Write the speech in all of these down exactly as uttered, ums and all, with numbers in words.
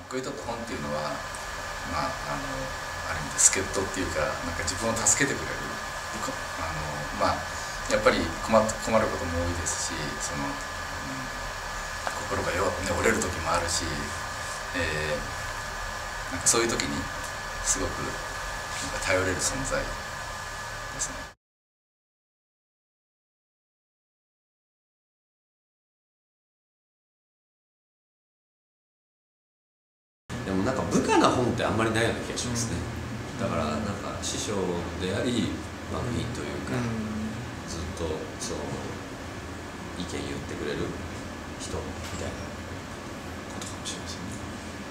こういうと本っていうのは、まあ、あのある意味で助っ人っていうか、なんか自分を助けてくれる、あの、まあ、やっぱり困っ困ることも多いですし、その、うん、心が弱く、ね、折れる時もあるし、えー、なんかそういう時にすごくなんか頼れる存在ですね。 でもなんか無価な本ってあんまりないような気がしますね、うん、だからなんか師匠でありまあ部員というか、うん、ずっとその意見言ってくれる人みたいなことかもしれませんね。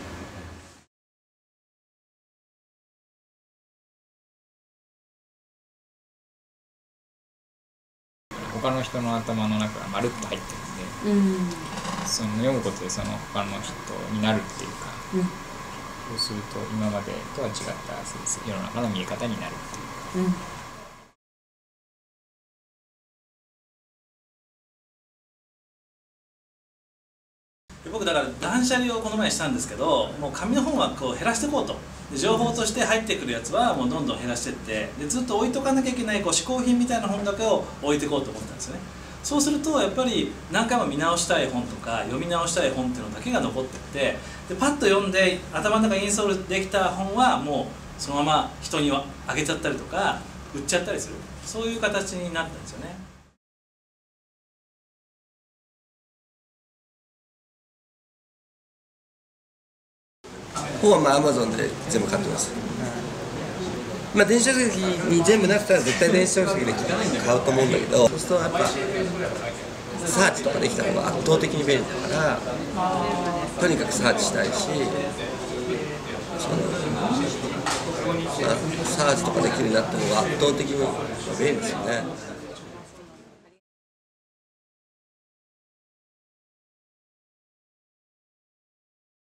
他の人の頭の中がまるっと入ってるんで、うん、その読むことでその他の人になるっていうか、うん、そうすると今までとは違った世の中の見え方になるっていうか、 うん、僕だから断捨離をこの前したんですけど、もう紙の本はこう減らしていこうと。で情報として入ってくるやつはもうどんどん減らしていって、でずっと置いとかなきゃいけないこう嗜好品みたいな本だけを置いていこうと思ったんですよね。そうするとやっぱり何回も見直したい本とか読み直したい本っていうのだけが残っていって、でパッと読んで頭の中にインストールできた本はもうそのまま人にあげちゃったりとか売っちゃったりする、そういう形になったんですよね。 本はまあ Amazon で全部買ってます。まあ電子書籍に全部なってたら絶対電子書籍で買うと思うんだけど、そうするとやっぱサーチとかできた方が圧倒的に便利だから、とにかくサーチしたいし、そのまあ、サーチとかできるようになった方が圧倒的に便利ですよね。